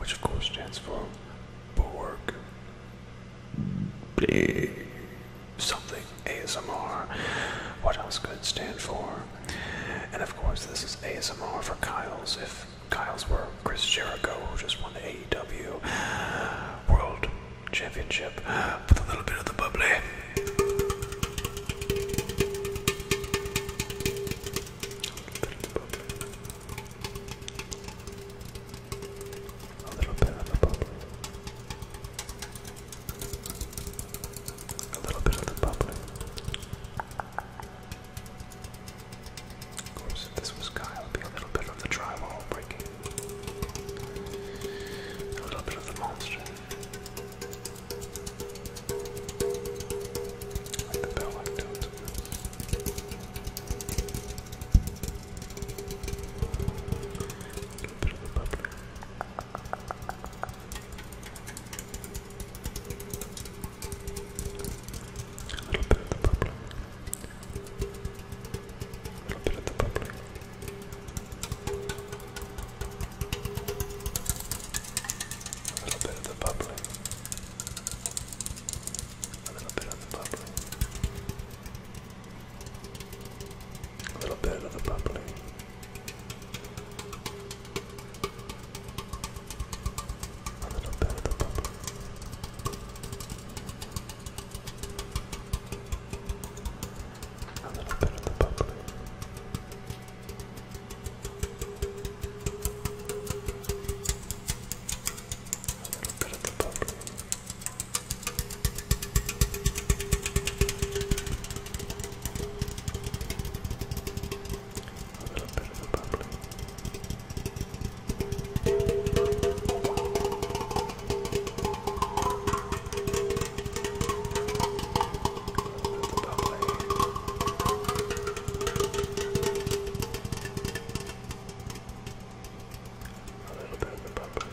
which of course stands for Borg. Something ASMR. What else could it stand for? And of course, this is ASMR for Kyles. If Kyles were Chris Jericho, who just won the AEW World Championship with a little bit of the bubbly. A little bit of the bubbly. A little bit of the bubbly. Of course, if this was Kyle, it'd be a little bit of the drywall breaking. A little bit of the monster. Like the bell like tones. A little bit of the bubbly. A little bit of the bubbly. A little bit of the bubbly. A little bit of the bubbly. A little bit of the bubbly. A little bit of the bubbly. A little bit of the bubbly. A little bit of the bubbly. A little bit of the bubbly. A little bit of the bubbly. A little bit of the bubbly.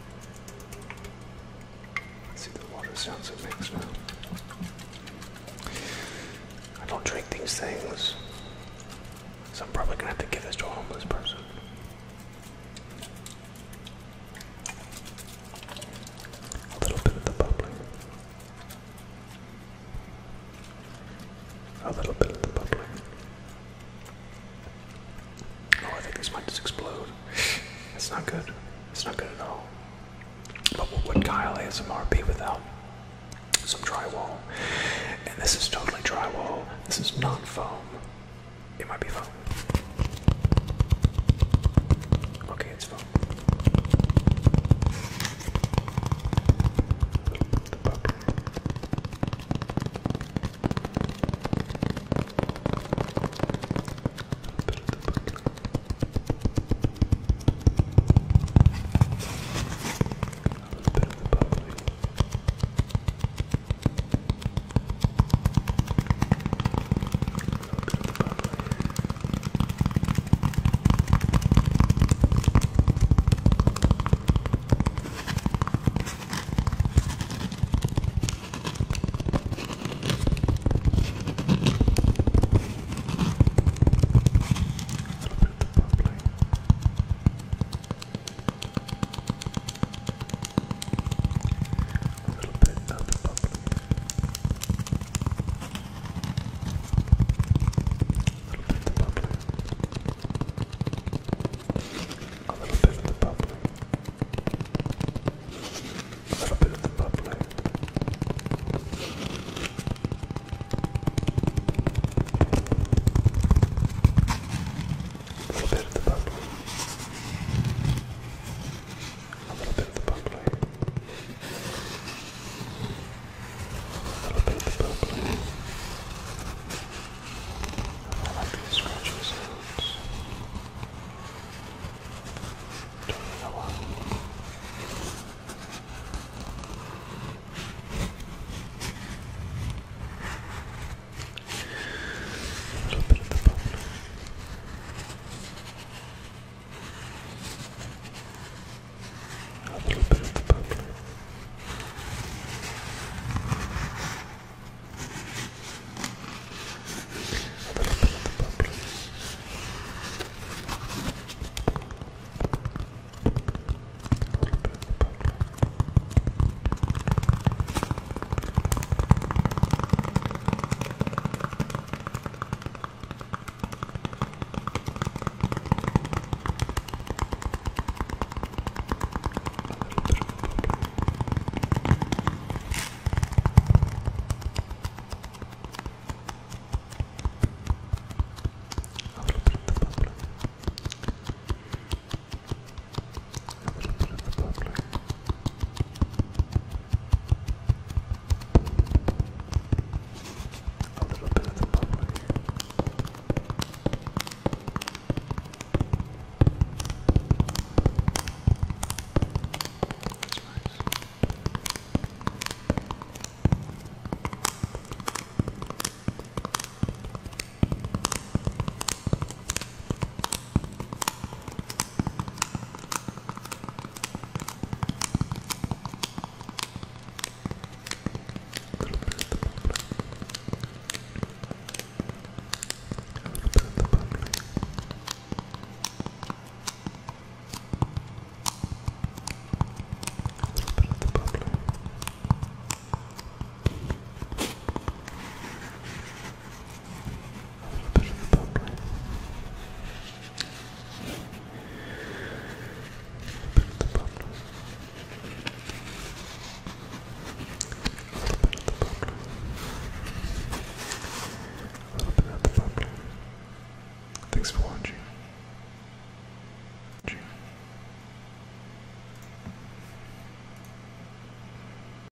See, the water sounds so mixed now. I don't drink these things, so I'm probably gonna have to give this to a homeless person. A little bit of the bubbly. A little bit of the bubbly. Oh, I think this might just explode. It's not good. It's not good at all. But what would Kyle ASMR be without some drywall? And this is totally drywall. This is not foam. It might be foam. Okay, it's foam.